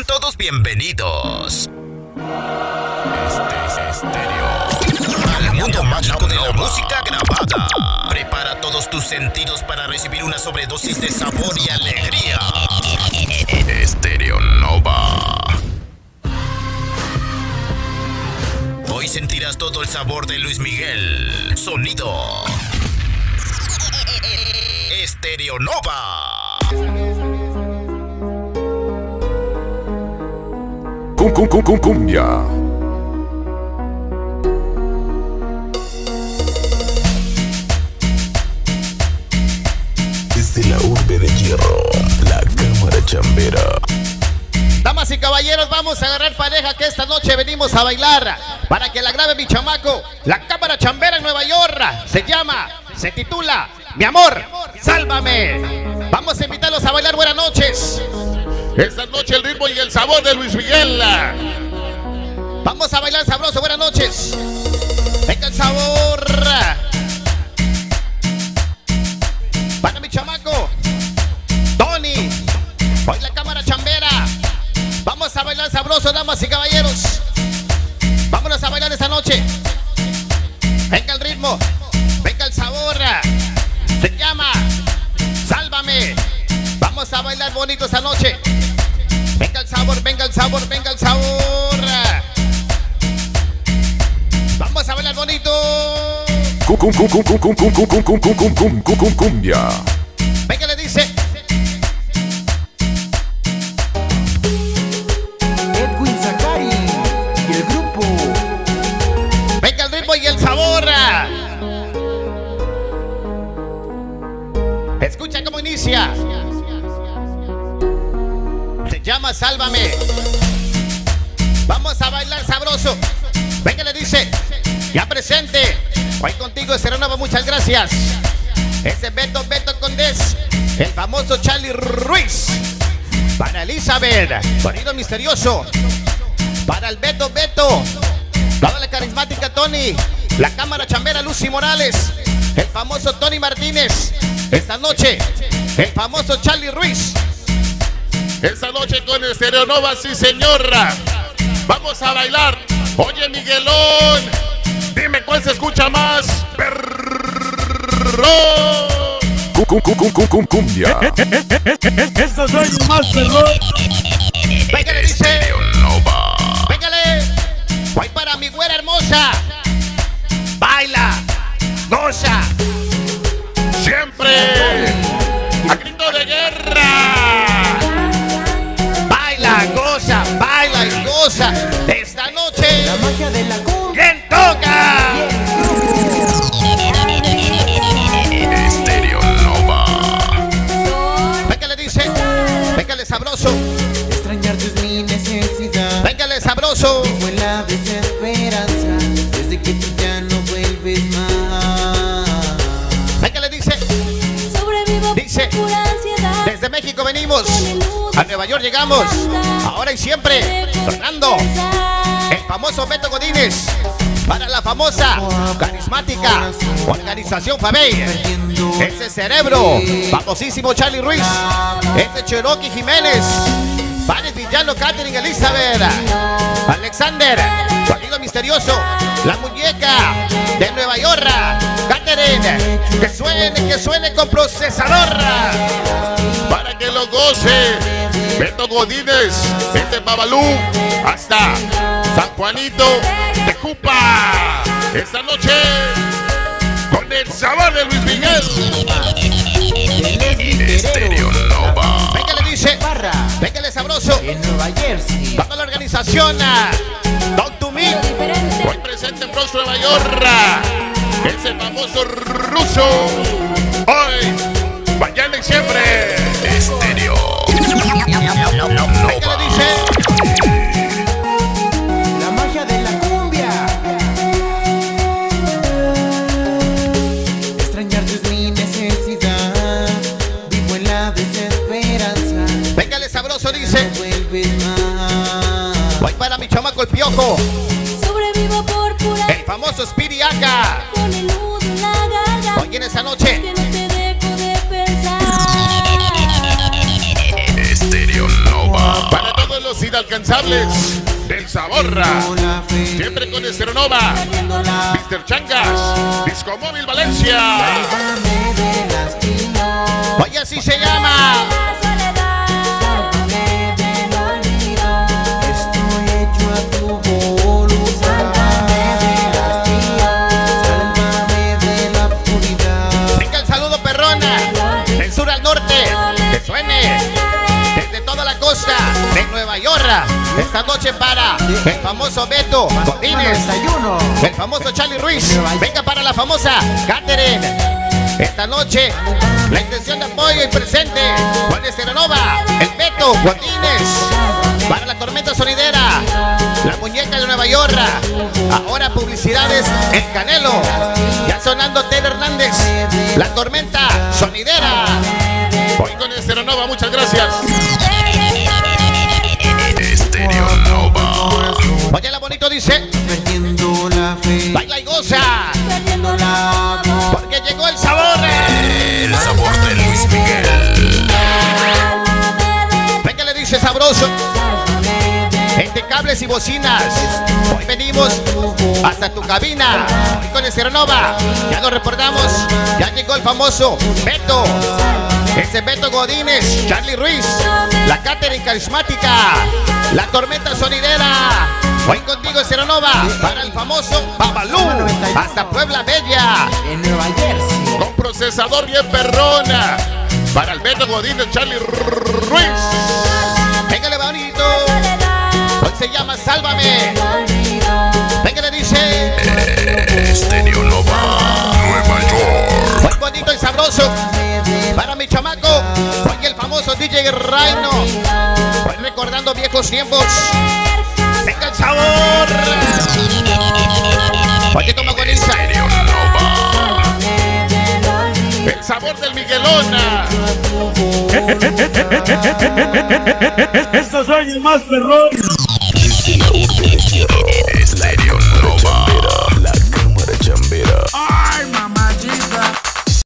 todos bienvenidos. Este es Estéreo, al mundo mágico de la música grabada. Prepara todos tus sentidos para recibir una sobredosis de sabor y alegría. Estéreo Nova. Hoy sentirás todo el sabor de Luis Miguel. Sonido Estéreo Nova. Cumbia. Desde la urbe de hierro, la cámara chambera. Damas y caballeros, vamos a agarrar pareja que esta noche venimos a bailar para que la grabe mi chamaco. La cámara chambera en Nueva York se titula Mi amor, sálvame. Vamos a invitarlos a bailar. Buenas noches. Esta noche el ritmo y el sabor de Luis Miguel. Vamos a bailar sabroso. Buenas noches. Venga el sabor para mi chamaco Tony. Hoy la cámara chambera. Vamos a bailar sabroso, damas y caballeros. Vámonos a bailar esta noche. Venga el ritmo, venga el sabor. Se llama Sálvame. Vamos a bailar bonito esta noche. Venga el sabor, venga el sabor, venga el sabor. Vamos a bailar bonito. Cumbia. Venga, le dice. Edwin Zacari y el grupo. Venga el ritmo y el sabor. Escucha cómo inicia. Se llama Sálvame. Vamos a bailar sabroso. Venga, le dice. Ya presente. Hoy contigo Estéreo Nova, muchas gracias. Ese Beto Condés. El famoso Charlie Ruiz. Para Elizabeth, sonido misterioso. Para el Beto. Toda la carismática Tony. La cámara chambera Lucy Morales. El famoso Tony Martínez. Esta noche, el famoso Charlie Ruiz. Esta noche con Estéreo Nova, sí señora. Vamos a bailar. Oye Miguelón, dime cuál se escucha más. Cumbia. Eso soy más perro. Venga, le dice. Estéreo Nova. Véngale. Voy para mi güera hermosa. Baila, goza. Siempre a grito de guerra. Baila, goza, baila y goza. Esta noche, La magia de la cumbia. ¿quién toca? Estéreo Nova. Véngale, dice. Véngale sabroso. Extrañarte es mi necesidad. Véngale sabroso. Fue la desesperanza desde que tú ya no vuelves más. Véngale, dice. Sobrevivo Dice. por pura ansiedad. Desde México venimos. A Nueva York llegamos. Ahora y siempre. Fernando. El famoso Beto Godínez. Para la famosa, carismática Organización Fabey. Ese Cerebro. Famosísimo Charlie Ruiz. Ese Cherokee Jiménez. Vanes Villano, Catherine Elizabeth. Alexander. Sonido misterioso. La muñeca de Nueva York. Catherine. Que suene con procesador. Para que lo goce Beto Godínez, desde Babalú hasta San Juanito de Cupa. Esta noche con el sabor de Luis Miguel. Estéreo Nova. Venga, le dice. Barra Véngale sabroso. en Nueva Jersey. Toda la organización. Talk to me. Hoy presente en Bronx, Nueva York. Ese famoso ruso. Hoy, mañana y siempre. Estéreo Venga, le Nova. dice. La magia de la cumbia. Extrañarte es mi necesidad. Vivo en la desesperanza. Véngale sabroso, dice. No vuelves más. Voy para mi chamaco el Piojo. Sobrevivo por pura El famoso Speedy Aka. con el nudo en la garganta. Hoy en esa noche. Que no te dejo de pensar. Estéreo Nova. Para todos los inalcanzables del Saborra. Siempre con Esteronova, Mr. Changas, Disco Móvil Valencia. Oye, así se llama. Venga el saludo perrona, del sur al norte, que suene desde toda la costa de Nueva York. Esta noche para el famoso Beto Godínez, el famoso Charlie Ruiz. Venga para la famosa Catherine. Esta noche la intención de apoyo y presente Juan Esteronova, el Beto Godínez. Para la tormenta sonidera, la muñeca de Nueva York. Ahora publicidades en Canelo. Ya sonando Ted Hernández, la tormenta sonidera. Hoy con Esteronova, muchas gracias. Esteronova. Oye, la bonito dice, baila y goza, porque llegó el sabor. El sabor de Luis Miguel. Venga, le dice sabroso. Entre cables y bocinas, hoy venimos hasta tu cabina. Hoy con Esteronova, ya lo recordamos, ya llegó el famoso Beto. Ese Beto Godínez, Charlie Ruiz, la Catherine carismática, la tormenta sonidera. Hoy contigo Esteronova, para el famoso Babalú, hasta Puebla Bella. En Nueva Jersey. Con procesador bien perrona. Para el Beto Godínez, Charlie Ruiz. Véngale bonito, hoy se llama Sálvame. Venga, le dice Esteronova, Nueva York. hoy bonito y sabroso. Para mi chamaco, hoy el famoso DJ Reino. Hoy recordando viejos tiempos. Venga el sabor. Oye, como agoniza. Esteronova. El sabor del Miguelona. Estos sueños más perrón.